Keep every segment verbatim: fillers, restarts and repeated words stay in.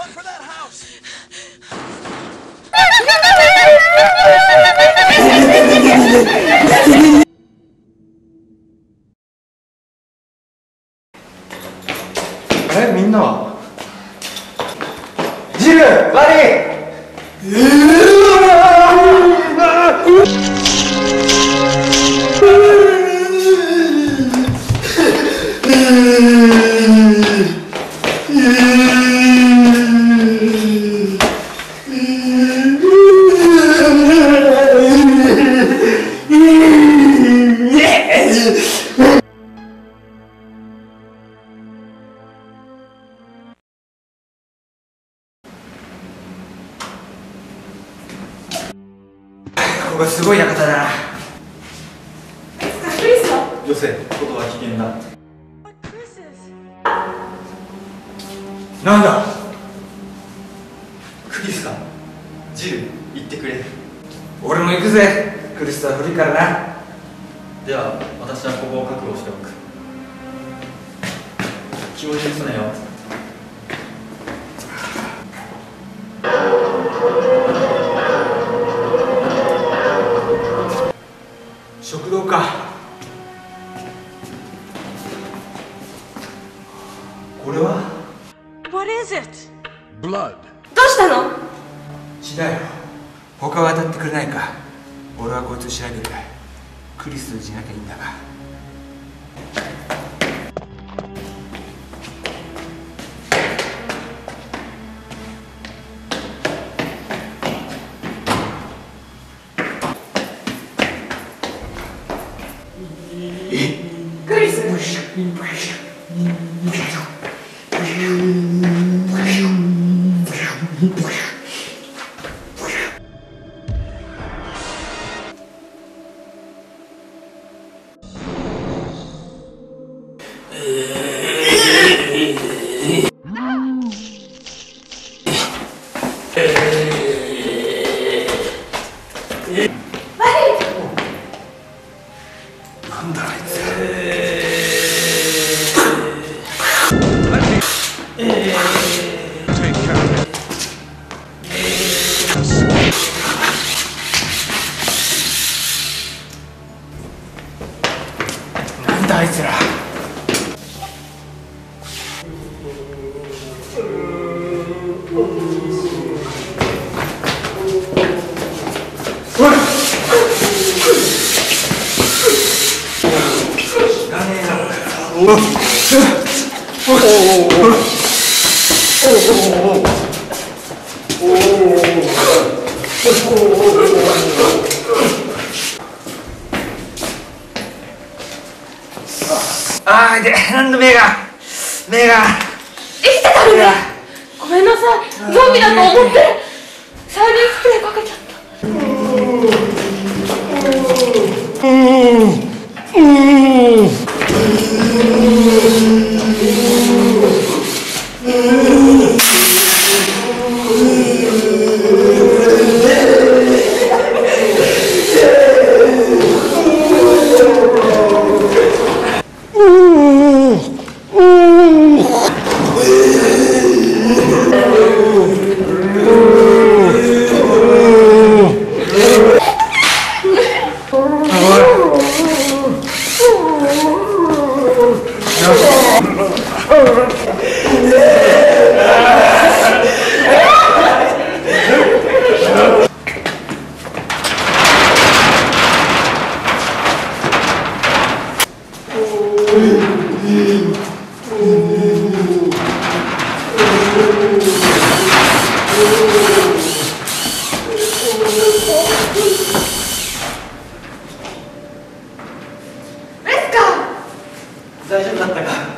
あれみんなはジルバリここすごい館だな。女性、ことは危険だ。なんだクリスか。ジル、行ってくれ。俺も行くぜ。クリスは古いからな。では私はここを確保しておく。気を許すなよ。食堂か。これは What is it? Blood. どうしたの？ 血だよ。他は当たってくれないか。俺はこいつを調べる。クリスとじなきゃいいんだが。 クリス。 なんだあいつ。なんだあいつら。おいあーで、なんで目が目が生きてたのね。ごめんなさい、ゾンビだと思ってサイレンスプレーかけちゃった。 大丈夫だったか。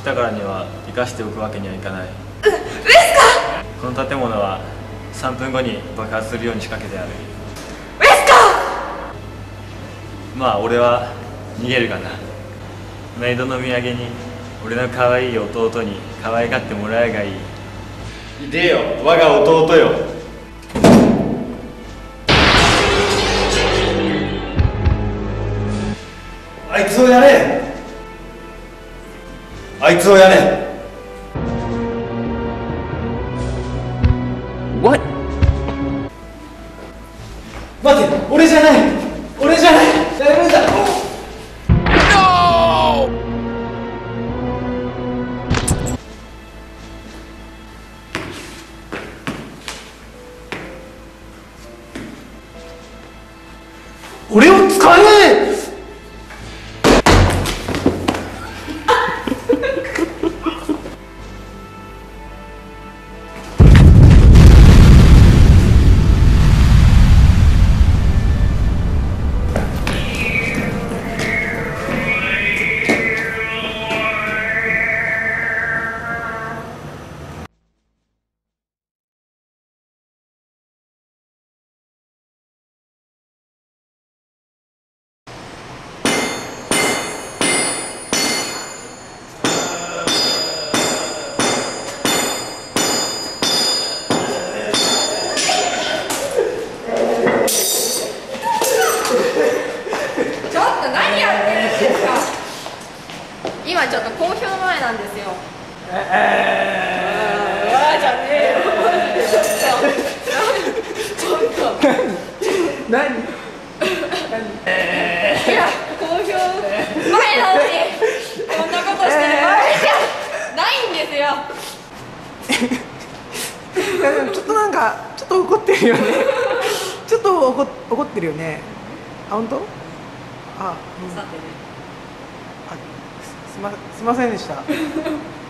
ったからには生かしておくわけにはいかない。 う上っすか？ この建物はさんぷんごに爆発するように仕掛けてある。 上っすか？ まあ俺は逃げるかな。メイドの土産に俺の可愛い弟に可愛がってもらえがいい。いでよ我が弟よ。あいつをやれ、あいつをやれ。 What? 待て、俺じゃない、俺じゃない、やるんだ。 No! 俺を使わない。 今ちょっと公表前なんですよ。えー、わーじゃねえよ。ちょっと。何？何？いや、公表前なのにこんなことしてる場合じゃないんですよ。 でもちょっとなんかちょっと怒ってるよね。ちょっと怒怒ってるよね。あ、本当？あ、うん、 さてね。 あ、す、すま、すいませんでした。